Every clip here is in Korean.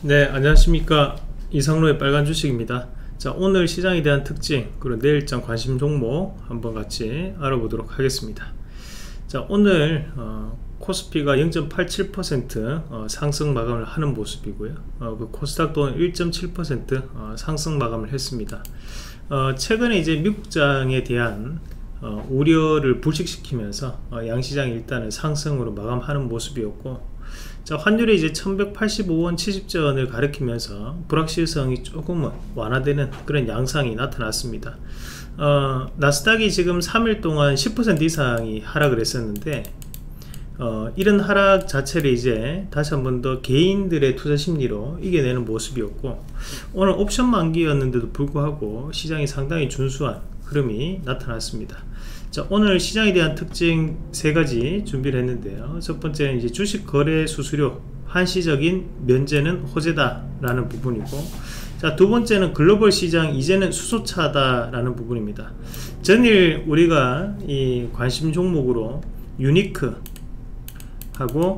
네, 안녕하십니까. 이상로의 빨간 주식입니다. 자, 오늘 시장에 대한 특징, 그리고 내일장 관심 종목 한번 같이 알아보도록 하겠습니다. 자, 오늘 코스피가 0.87% 상승 마감을 하는 모습이고요. 그 코스닥 또한 1.7% 상승 마감을 했습니다. 최근에 이제 미국장에 대한 우려를 불식시키면서 양시장이 일단은 상승으로 마감하는 모습이었고, 자, 환율이 이제 1185원 70전을 가리키면서 불확실성이 조금은 완화되는 그런 양상이 나타났습니다. 나스닥이 지금 3일 동안 10% 이상이 하락을 했었는데, 이런 하락 자체를 이제 다시 한 번 더 개인들의 투자 심리로 이겨내는 모습이었고, 오늘 옵션 만기였는데도 불구하고 시장이 상당히 준수한 흐름이 나타났습니다. 자, 오늘 시장에 대한 특징 세 가지 준비를 했는데요. 첫 번째는 이제 주식 거래 수수료 한시적인 면제는 호재다 라는 부분이고, 자, 두 번째는 글로벌 시장 이제는 수소차다 라는 부분입니다. 전일 우리가 이 관심 종목으로 유니크 하고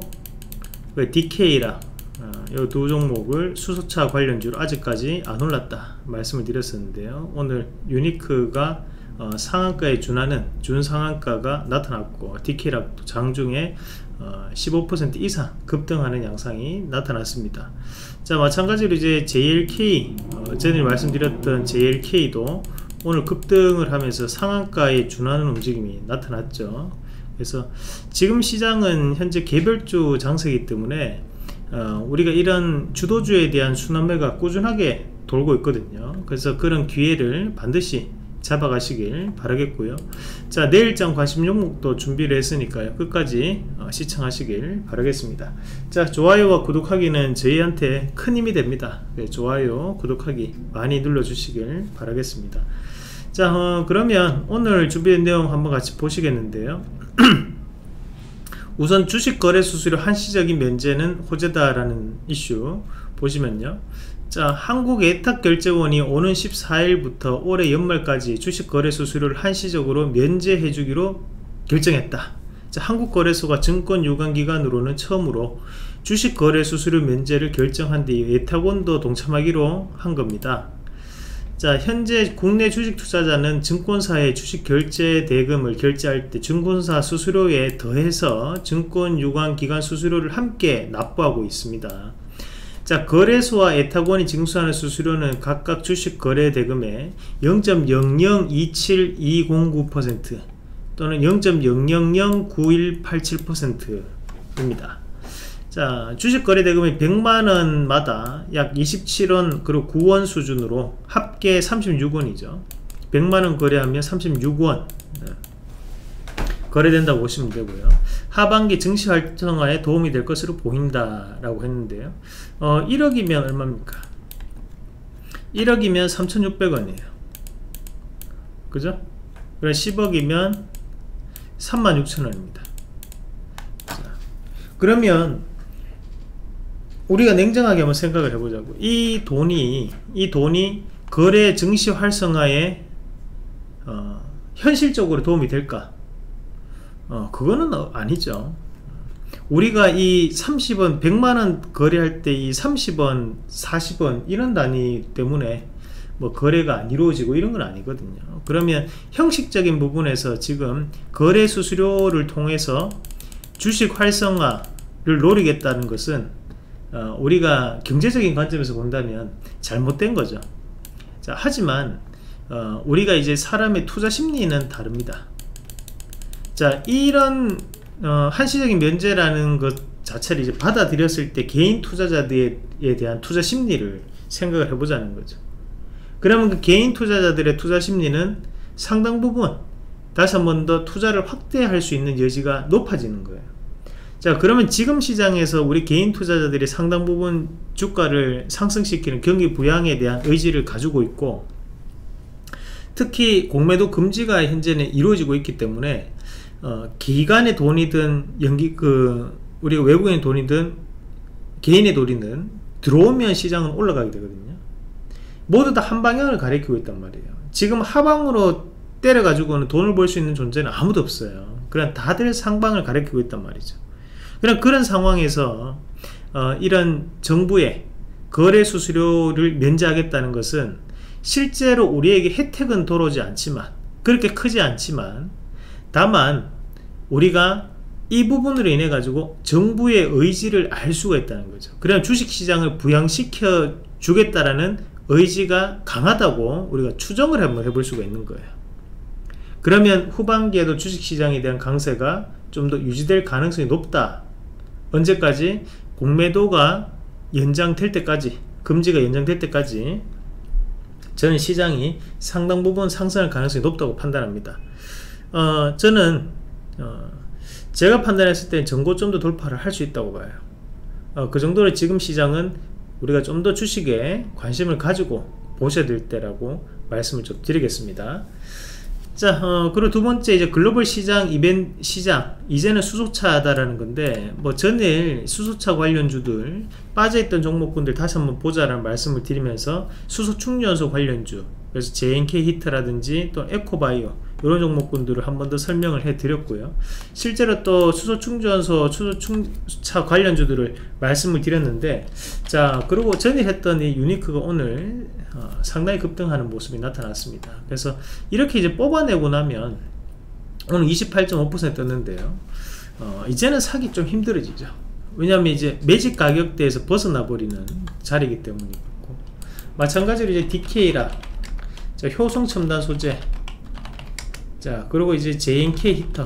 DK랑 이 두 종목을 수소차 관련주로 아직까지 안 올랐다 말씀을 드렸었는데요. 오늘 유니크가 상한가에 준하는 준상한가가 나타났고, DK랑 장중에 15% 이상 급등하는 양상이 나타났습니다. 자, 마찬가지로 이제 JLK, 전에 말씀드렸던 JLK도 오늘 급등을 하면서 상한가에 준하는 움직임이 나타났죠. 그래서 지금 시장은 현재 개별주 장세이기 때문에 우리가 이런 주도주에 대한 순환매가 꾸준하게 돌고 있거든요. 그래서 그런 기회를 반드시 잡아가시길 바라겠고요. 자, 내일장 관심 종목도 준비를 했으니까요, 끝까지 시청하시길 바라겠습니다. 자, 좋아요와 구독하기는 저희한테 큰 힘이 됩니다. 네, 좋아요 구독하기 많이 눌러주시길 바라겠습니다. 자, 그러면 오늘 준비된 내용 한번 같이 보시겠는데요. 우선 주식 거래 수수료 한시적인 면제는 호재다라는 이슈 보시면요, 자, 한국예탁결제원이 오는 14일부터 올해 연말까지 주식 거래 수수료를 한시적으로 면제해 주기로 결정했다. 자, 한국거래소가 증권 유관기관으로는 처음으로 주식 거래 수수료 면제를 결정한 뒤 예탁원도 동참하기로 한 겁니다. 자, 현재 국내 주식 투자자는 증권사의 주식 결제 대금을 결제할 때 증권사 수수료에 더해서 증권 유관기관 수수료를 함께 납부하고 있습니다. 자, 거래소와 예탁원이 징수하는 수수료는 각각 주식 거래 대금의 0.0027209% 또는 0.0009187% 입니다. 자, 주식 거래 대금이 100만원마다 약 27원 그리고 9원 수준으로 합계 36원이죠. 100만원 거래하면 36원 거래된다고 보시면 되고요. 하반기 증시 활성화에 도움이 될 것으로 보인다 라고 했는데요. 1억이면 얼마입니까? 1억이면 3,600원이에요 그죠? 그럼 10억이면 36,000원입니다 그러면 우리가 냉정하게 한번 생각을 해보자고. 이 돈이 거래 증시 활성화에 현실적으로 도움이 될까? 그거는 아니죠. 우리가 이 30원 100만원 거래할 때 이 30원 40원 이런 단위 때문에 뭐 거래가 안 이루어지고 이런 건 아니거든요. 그러면 형식적인 부분에서 지금 거래 수수료를 통해서 주식 활성화를 노리겠다는 것은 우리가 경제적인 관점에서 본다면 잘못된 거죠. 자, 하지만 우리가 이제 사람의 투자 심리는 다릅니다. 자, 이런 한시적인 면제라는 것 자체를 이제 받아들였을 때 개인 투자자들에 대한 투자 심리를 생각을 해보자는 거죠. 그러면 그 개인 투자자들의 투자 심리는 상당 부분 다시 한 번 더 투자를 확대할 수 있는 여지가 높아지는 거예요. 자, 그러면 지금 시장에서 우리 개인 투자자들이 상당 부분 주가를 상승시키는 경기 부양에 대한 의지를 가지고 있고, 특히 공매도 금지가 현재는 이루어지고 있기 때문에 기관의 돈이든 우리가 외국인의 돈이든 개인의 돈이든 들어오면 시장은 올라가게 되거든요. 모두 다 한 방향을 가리키고 있단 말이에요. 지금 하방으로 때려 가지고는 돈을 벌 수 있는 존재는 아무도 없어요. 그냥 다들 상방을 가리키고 있단 말이죠. 그런 상황에서 이런 정부의 거래 수수료를 면제하겠다는 것은 실제로 우리에게 혜택은 돌아오지 않지만, 그렇게 크지 않지만, 다만 우리가 이 부분으로 인해 가지고 정부의 의지를 알 수가 있다는 거죠. 그러면 주식시장을 부양시켜 주겠다라는 의지가 강하다고 우리가 추정을 한번 해볼 수가 있는 거예요. 그러면 후반기에도 주식시장에 대한 강세가 좀 더 유지될 가능성이 높다. 언제까지? 공매도가 연장될 때까지, 금지가 연장될 때까지 저는 시장이 상당 부분 상승할 가능성이 높다고 판단합니다. 저는 제가 판단했을 때 전고점도 돌파를 할 수 있다고 봐요. 그 정도로 지금 시장은 우리가 좀 더 주식에 관심을 가지고 보셔야 될 때라고 말씀을 좀 드리겠습니다. 자, 그리고 두 번째, 이제 글로벌 시장, 이벤트 시장, 이제는 수소차다라는 건데, 뭐 전일 수소차 관련주들 빠져있던 종목군들 다시 한번 보자라는 말씀을 드리면서 수소 충전소 관련주, 그래서 JNK 히트라든지 또 에코바이오 이런 종목군들을 한 번 더 설명을 해 드렸고요. 실제로 또 수소 충전소, 수소차 관련주들을 말씀을 드렸는데, 자, 그리고 전일 했던 이 유니크가 오늘 상당히 급등하는 모습이 나타났습니다. 그래서 이렇게 이제 뽑아내고 나면 오늘 28.5% 떴는데요. 이제는 사기 좀 힘들어지죠. 왜냐하면 이제 매직 가격대에서 벗어나 버리는 자리이기 때문이고, 마찬가지로 이제 DK라, 자, 효성 첨단 소재, 자, 그리고 이제 JNK 히터,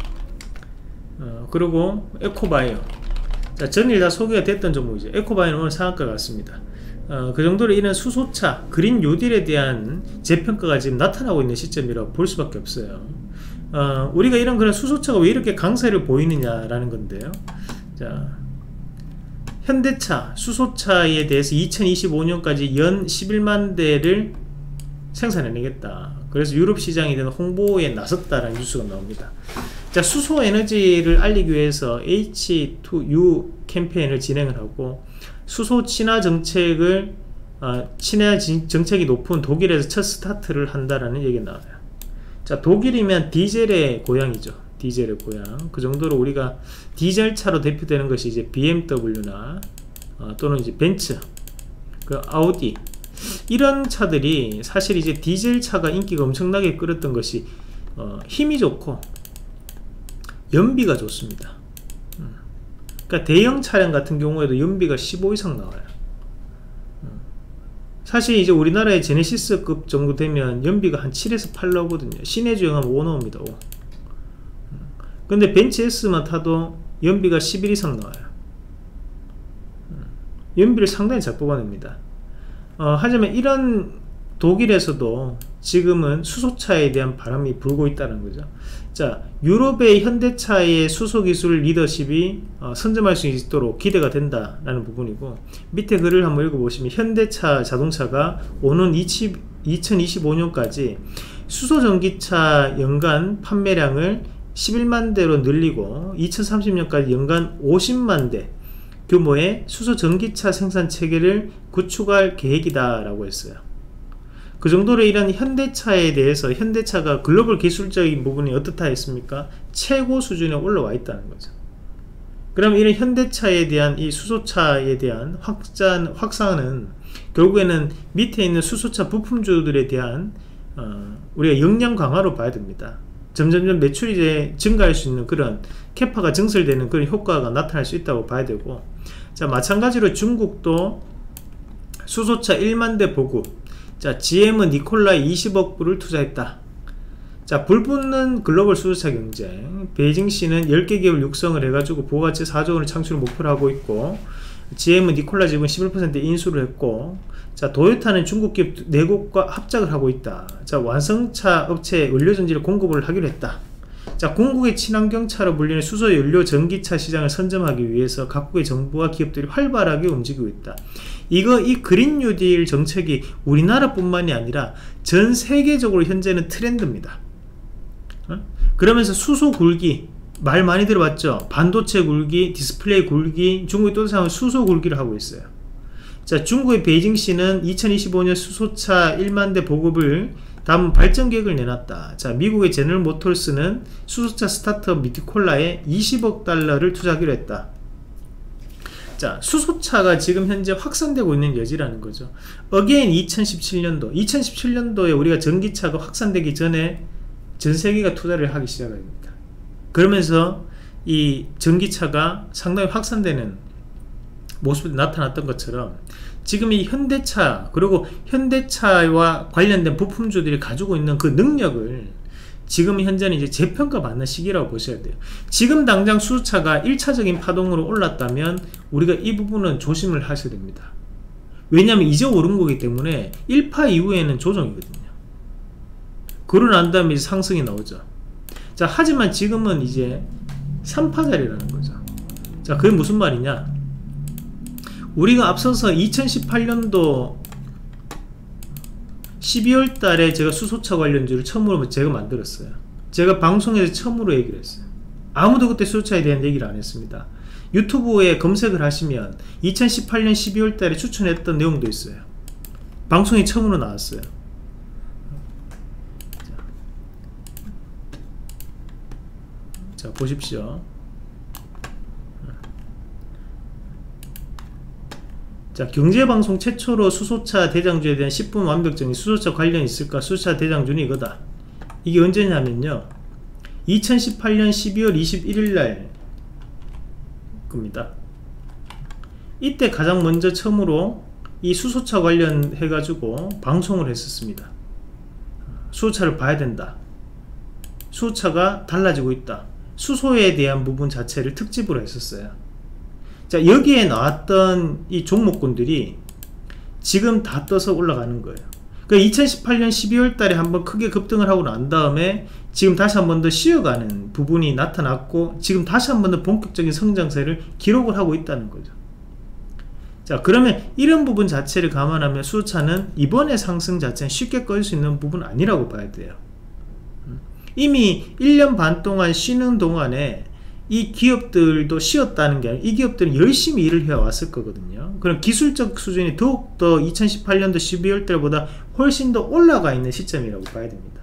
그리고 에코바이오. 자, 전일 다 소개가 됐던 종목이죠. 에코바이오는 오늘 상한가 같습니다. 그 정도로 이런 수소차, 그린 뉴딜에 대한 재평가가 지금 나타나고 있는 시점이라고 볼 수밖에 없어요. 우리가 이런 그런 수소차가 왜 이렇게 강세를 보이느냐라는 건데요. 자, 현대차, 수소차에 대해서 2025년까지 연 11만 대를 생산해내겠다. 그래서 유럽 시장에 대한 홍보에 나섰다라는 뉴스가 나옵니다. 자, 수소 에너지를 알리기 위해서 H2U 캠페인을 진행을 하고, 수소 친화 정책을 친화 정책이 높은 독일에서 첫 스타트를 한다라는 얘기가 나와요. 자, 독일이면 디젤의 고향이죠. 디젤의 고향. 그 정도로 우리가 디젤차로 대표되는 것이 이제 BMW나 또는 이제 벤츠, 그 아우디, 이런 차들이 사실 이제 디젤차가 인기가 엄청나게 끌었던 것이 힘이 좋고 연비가 좋습니다. 그러니까 대형 차량 같은 경우에도 연비가 15 이상 나와요. 사실 이제 우리나라의 제네시스급 정도 되면 연비가 한 7에서 8 나오거든요. 시내 주행하면 5 나옵니다. 5. 근데 벤츠 S만 타도 연비가 11 이상 나와요. 연비를 상당히 잘 뽑아냅니다. 하지만 이런 독일에서도 지금은 수소차에 대한 바람이 불고 있다는 거죠. 자, 유럽의 현대차의 수소기술 리더십이 선점할 수 있도록 기대가 된다라는 부분이고, 밑에 글을 한번 읽어보시면 현대차 자동차가 오는 2025년까지 수소전기차 연간 판매량을 11만 대로 늘리고 2030년까지 연간 50만 대 규모의 수소전기차 생산 체계를 구축할 계획이다 라고 했어요. 그 정도로 이런 현대차에 대해서 현대차가 글로벌 기술적인 부분이 어떻다 했습니까? 최고 수준에 올라와 있다는 거죠. 그럼 이런 현대차에 대한 이 수소차에 대한 확산은 결국에는 밑에 있는 수소차 부품주들에 대한 우리가 역량 강화로 봐야 됩니다. 점점점 매출이 이제 증가할 수 있는 그런 캐파가 증설되는 그런 효과가 나타날 수 있다고 봐야 되고, 자, 마찬가지로 중국도 수소차 1만 대 보급, 자, GM은 니콜라에 20억 불을 투자했다. 자, 불붙는 글로벌 수소차 경쟁, 베이징시는 10개 기업을 육성을 해가지고 부가가치 4조 원을 창출을 목표로 하고 있고, GM은 니콜라 지분 11% 인수를 했고, 자, 도요타는 중국 기업 4곳과 합작을 하고 있다. 자, 완성차 업체에 연료전지를 공급을 하기로 했다. 자, 궁극의 친환경차로 불리는 수소 연료 전기차 시장을 선점하기 위해서 각국의 정부와 기업들이 활발하게 움직이고 있다. 이 그린 뉴딜 정책이 우리나라뿐만이 아니라 전 세계적으로 현재는 트렌드입니다. 그러면서 수소 굴기, 말 많이 들어봤죠? 반도체 굴기, 디스플레이 굴기, 중국이 또 다시 수소 굴기를 하고 있어요. 자, 중국의 베이징시는 2025년 수소차 1만 대 보급을 다음 발전 계획을 내놨다. 자, 미국의 제너럴 모터스는 수소차 스타트업 니콜라에 20억 달러를 투자하기로 했다. 자, 수소차가 지금 현재 확산되고 있는 여지라는 거죠. 어게인 2017년도에 우리가 전기차가 확산되기 전에 전 세계가 투자를 하기 시작합니다. 그러면서 이 전기차가 상당히 확산되는 모습이 나타났던 것처럼 지금 이 현대차, 그리고 현대차와 관련된 부품주들이 가지고 있는 그 능력을 지금 현재는 이제 재평가받는 시기라고 보셔야 돼요. 지금 당장 수소차가 1차적인 파동으로 올랐다면 우리가 이 부분은 조심을 하셔야 됩니다. 왜냐하면 이제 오른 거기 때문에 1파 이후에는 조정이거든요. 그러고 난 다음에 이제 상승이 나오죠. 자, 하지만 지금은 이제 3파짜리라는 거죠. 자, 그게 무슨 말이냐? 우리가 앞서서 2018년도 12월 달에 제가 수소차 관련주를 처음으로 제가 만들었어요. 제가 방송에서 처음으로 얘기를 했어요. 아무도 그때 수소차에 대한 얘기를 안 했습니다. 유튜브에 검색을 하시면 2018년 12월 달에 추천했던 내용도 있어요. 방송에 처음으로 나왔어요. 자, 보십시오. 자, 경제방송 최초로 수소차 대장주에 대한 10분 완벽정의, 수소차 관련 있을까? 수소차 대장주는 이거다. 이게 언제냐면요, 2018년 12월 21일 날 겁니다. 이때 가장 먼저 처음으로 이 수소차 관련해 가지고 방송을 했었습니다. 수소차를 봐야 된다, 수소차가 달라지고 있다, 수소에 대한 부분 자체를 특집으로 했었어요. 자, 여기에 나왔던 이 종목군들이 지금 다 떠서 올라가는 거예요. 그러니까 2018년 12월 달에 한번 크게 급등을 하고 난 다음에 지금 다시 한번 더 쉬어가는 부분이 나타났고, 지금 다시 한번 더 본격적인 성장세를 기록을 하고 있다는 거죠. 자, 그러면 이런 부분 자체를 감안하면 수소차는 이번에 상승 자체는 쉽게 꺼질 수 있는 부분은 아니라고 봐야 돼요. 이미 1년 반 동안 쉬는 동안에 이 기업들도 쉬었다는 게 아니라 이 기업들은 열심히 일을 해왔을 거거든요. 그럼 기술적 수준이 더욱더 2018년도 12월 달보다 훨씬 더 올라가 있는 시점이라고 봐야 됩니다.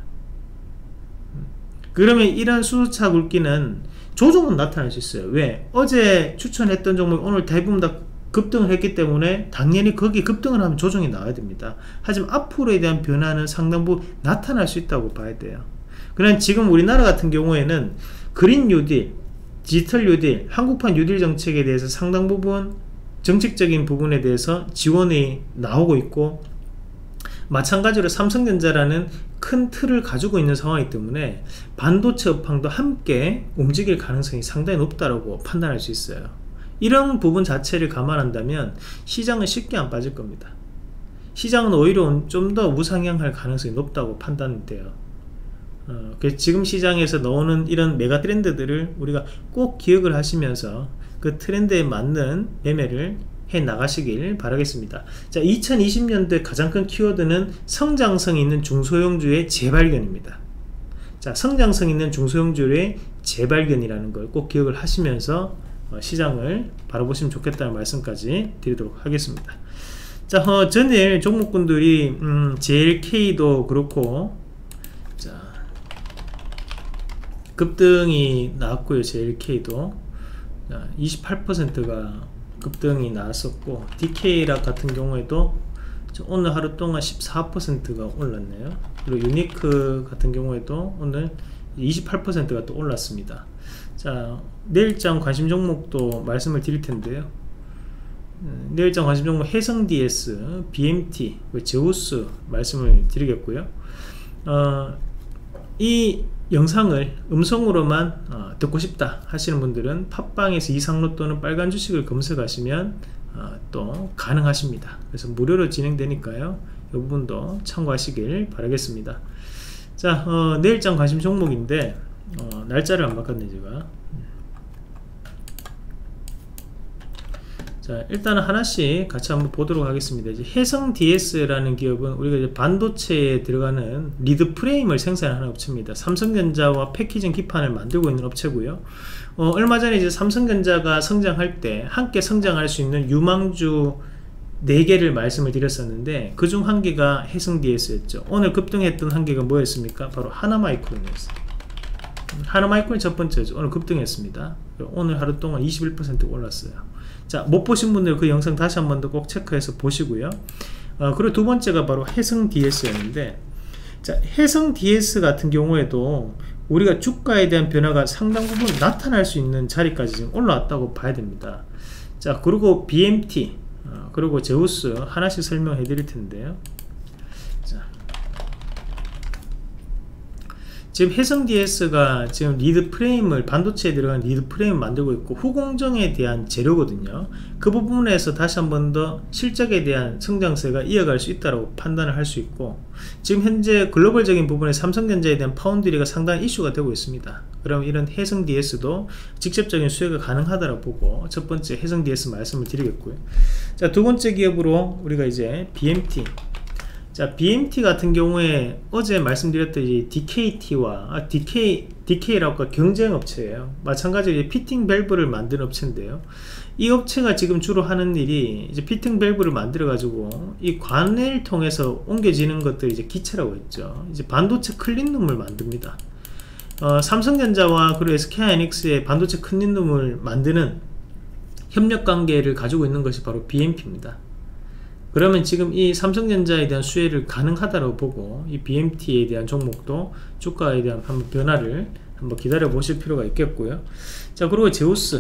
그러면 이런 수소차 굵기는 조정은 나타날 수 있어요. 왜? 어제 추천했던 종목이 오늘 대부분 다 급등을 했기 때문에 당연히 거기 급등을 하면 조정이 나와야 됩니다. 하지만 앞으로에 대한 변화는 상당 부분 나타날 수 있다고 봐야 돼요. 그러나 지금 우리나라 같은 경우에는 그린 뉴딜, 디지털 뉴딜, 한국판 뉴딜 정책에 대해서 상당 부분 정책적인 부분에 대해서 지원이 나오고 있고, 마찬가지로 삼성전자라는 큰 틀을 가지고 있는 상황이기 때문에 반도체 업황도 함께 움직일 가능성이 상당히 높다고 판단할 수 있어요. 이런 부분 자체를 감안한다면 시장은 쉽게 안 빠질 겁니다. 시장은 오히려 좀 더 우상향할 가능성이 높다고 판단돼요. 그래서 지금 시장에서 나오는 이런 메가 트렌드들을 우리가 꼭 기억을 하시면서 그 트렌드에 맞는 매매를 해 나가시길 바라겠습니다. 자, 2020년도에 가장 큰 키워드는 성장성 있는 중소형주의 재발견입니다. 자, 성장성 있는 중소형주의 재발견이라는 걸 꼭 기억을 하시면서 시장을 바라보시면 좋겠다는 말씀까지 드리도록 하겠습니다. 자, 전일 종목군들이 JLK도 그렇고, 자, 급등이 나왔고요. JLK도 28%가 급등이 나왔었고, DK락 같은 경우에도 오늘 하루 동안 14%가 올랐네요. 그리고 유니크 같은 경우에도 오늘 28%가 또 올랐습니다. 자, 내일장 관심 종목도 말씀을 드릴 텐데요. 내일장 관심 종목 해성DS, BMT, 제우스 말씀을 드리겠고요. 이 영상을 음성으로만 듣고 싶다 하시는 분들은 팟빵에서 이상로 또는 빨간 주식을 검색하시면 또 가능하십니다. 그래서 무료로 진행되니까요, 이 부분도 참고하시길 바라겠습니다. 자, 내일장 관심 종목인데 날짜를 안 바꿨네 제가. 자, 일단은 하나씩 같이 한번 보도록 하겠습니다. 이제 해성DS라는 기업은 우리가 이제 반도체에 들어가는 리드 프레임을 생산하는 업체입니다. 삼성전자와 패키징 기판을 만들고 있는 업체고요. 얼마 전에 이제 삼성전자가 성장할 때 함께 성장할 수 있는 유망주 4개를 말씀을 드렸었는데, 그중 한 개가 해성DS였죠. 오늘 급등했던 한 개가 뭐였습니까? 바로 하나마이크론이었어요. 하나마이크론이 첫 번째죠. 오늘 급등했습니다. 오늘 하루 동안 21% 올랐어요. 자, 못 보신 분들 그 영상 다시 한 번 더 꼭 체크해서 보시고요. 그리고 두 번째가 바로 해성 DS였는데, 자, 해성 DS 같은 경우에도 우리가 주가에 대한 변화가 상당 부분 나타날 수 있는 자리까지 지금 올라왔다고 봐야 됩니다. 자, 그리고 BMT, 그리고 제우스 하나씩 설명해 드릴 텐데요. 자, 지금 해성 DS가 지금 리드 프레임을, 반도체에 들어간 리드 프레임을 만들고 있고 후공정에 대한 재료거든요. 그 부분에서 다시 한 번 더 실적에 대한 성장세가 이어갈 수 있다고 판단을 할 수 있고, 지금 현재 글로벌적인 부분에 삼성전자에 대한 파운드리가 상당히 이슈가 되고 있습니다. 그럼 이런 해성 DS도 직접적인 수혜가 가능하다고 보고 첫 번째 해성 DS 말씀을 드리겠고요. 자, 두 번째 기업으로 우리가 이제 BMT. 자, BMT 같은 경우에 어제 말씀드렸던 DKT와 DK라고 경쟁 업체예요. 마찬가지로 이제 피팅 밸브를 만드는 업체인데요. 이 업체가 지금 주로 하는 일이 이제 피팅 밸브를 만들어 가지고 이 관을 통해서 옮겨지는 것들이 이제 기체라고 했죠. 이제 반도체 클린룸을 만듭니다. 삼성전자와 그리고 SK하이닉스의 반도체 클린룸을 만드는 협력 관계를 가지고 있는 것이 바로 BMT입니다. 그러면 지금 이 삼성전자에 대한 수혜를 가능하다고 보고 이 BMT에 대한 종목도 주가에 대한 한번 변화를 한번 기다려 보실 필요가 있겠고요. 자, 그리고 제우스.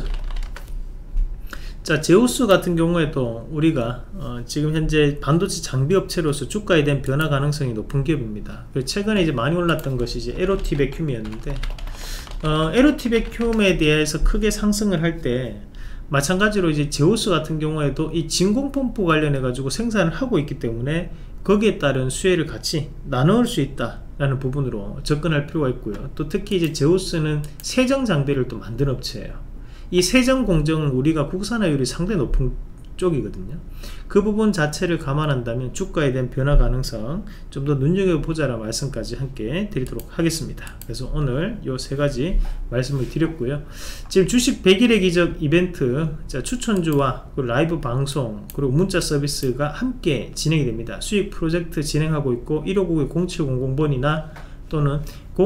자, 제우스 같은 경우에도 우리가 지금 현재 반도체 장비 업체로서 주가에 대한 변화 가능성이 높은 기업입니다. 최근에 이제 많이 올랐던 것이 이제 LOT 백큐음이었는데, LOT 백큐음에 대해서 크게 상승을 할 때 마찬가지로 이제 제우스 같은 경우에도 이 진공펌프 관련해 가지고 생산을 하고 있기 때문에 거기에 따른 수혜를 같이 나눌 수 있다 라는 부분으로 접근할 필요가 있고요. 또 특히 이제 제우스는 세정 장비를 또 만드는 업체예요. 이 세정 공정은 우리가 국산화율이 상당히 높은 쪽이거든요. 그 부분 자체를 감안한다면 주가에 대한 변화 가능성 좀 더 눈여겨보자라는 말씀까지 함께 드리도록 하겠습니다. 그래서 오늘 요 세 가지 말씀을 드렸고요. 지금 주식 100일의 기적 이벤트, 자, 추천주와 그리고 라이브 방송 그리고 문자 서비스가 함께 진행이 됩니다. 수익 프로젝트 진행하고 있고 1599-0700번이나 또는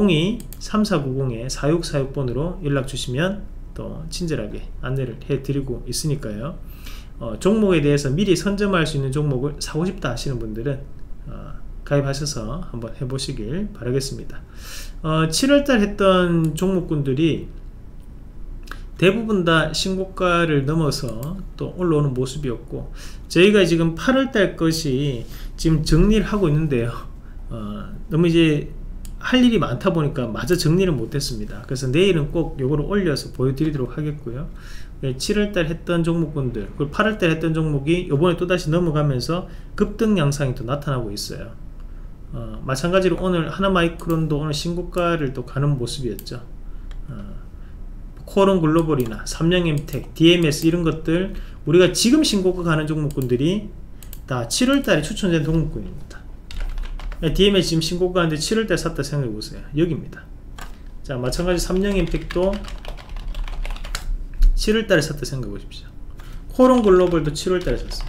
02-3490-4646번으로 연락 주시면 또 친절하게 안내를 해드리고 있으니까요. 종목에 대해서 미리 선점할 수 있는 종목을 사고 싶다 하시는 분들은 가입하셔서 한번 해보시길 바라겠습니다. 7월달 했던 종목군들이 대부분 다 신고가를 넘어서 또 올라오는 모습이었고, 저희가 지금 8월달 것이 지금 정리를 하고 있는데요. 너무 이제 할 일이 많다 보니까 마저 정리를 못했습니다. 그래서 내일은 꼭 요거를 올려서 보여드리도록 하겠고요. 7월달 했던 종목군들 그리고 8월달 했던 종목이 요번에 또다시 넘어가면서 급등 양상이 또 나타나고 있어요. 마찬가지로 오늘 하나마이크론도 오늘 신고가를 또 가는 모습이었죠. 코오롱 글로벌이나 삼양엠텍, DMS 이런 것들 우리가 지금 신고가 가는 종목군들이 다 7월달에 추천된 종목군입니다. DMS 지금 신고가 가는데 7월달 샀다 생각해보세요. 여기입니다. 자, 마찬가지 삼양엠텍도 7월달에 샀다 생각해보십시오. 코오롱 글로벌도 7월달에 샀어요.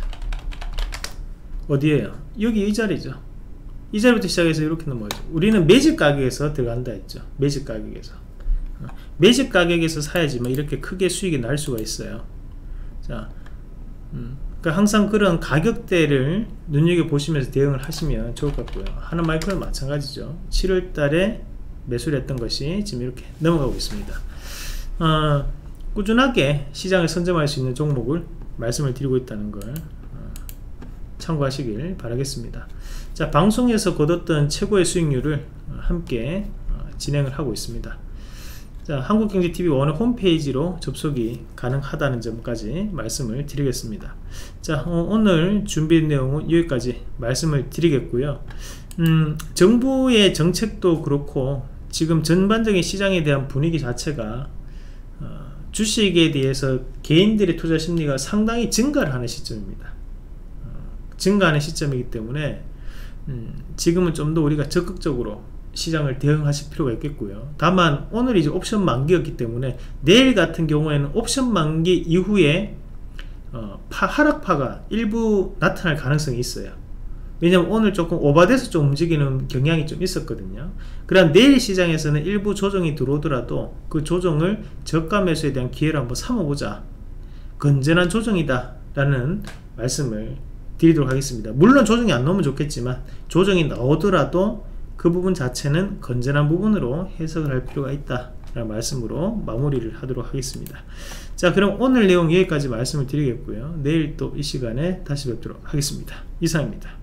어디에요? 여기 이 자리죠. 이 자리부터 시작해서 이렇게 넘어가죠. 우리는 매집 가격에서 들어간다 했죠. 매집 가격에서. 매집 가격에서 사야지만 이렇게 크게 수익이 날 수가 있어요. 자, 그러니까 항상 그런 가격대를 눈여겨보시면서 대응을 하시면 좋을 것 같고요. 하나마이크론 마찬가지죠. 7월달에 매수를 했던 것이 지금 이렇게 넘어가고 있습니다. 꾸준하게 시장을 선점할 수 있는 종목을 말씀을 드리고 있다는 걸 참고하시길 바라겠습니다. 자, 방송에서 거뒀던 최고의 수익률을 함께 진행을 하고 있습니다. 자, 한국경제TV 원의 홈페이지로 접속이 가능하다는 점까지 말씀을 드리겠습니다. 자, 오늘 준비된 내용은 여기까지 말씀을 드리겠고요. 정부의 정책도 그렇고 지금 전반적인 시장에 대한 분위기 자체가 주식에 대해서 개인들의 투자 심리가 상당히 증가를 하는 시점입니다. 증가하는 시점이기 때문에 지금은 좀 더 우리가 적극적으로 시장을 대응하실 필요가 있겠고요. 다만 오늘 이제 옵션 만기였기 때문에 내일 같은 경우에는 옵션 만기 이후에 하락파가 일부 나타날 가능성이 있어요. 왜냐면 오늘 조금 오버돼서 좀 움직이는 경향이 좀 있었거든요. 그럼 내일 시장에서는 일부 조정이 들어오더라도 그 조정을 저가 매수에 대한 기회를 한번 삼아보자, 건전한 조정이다 라는 말씀을 드리도록 하겠습니다. 물론 조정이 안 나오면 좋겠지만 조정이 나오더라도 그 부분 자체는 건전한 부분으로 해석을 할 필요가 있다 라는 말씀으로 마무리를 하도록 하겠습니다. 자, 그럼 오늘 내용 여기까지 말씀을 드리겠고요. 내일 또 이 시간에 다시 뵙도록 하겠습니다. 이상입니다.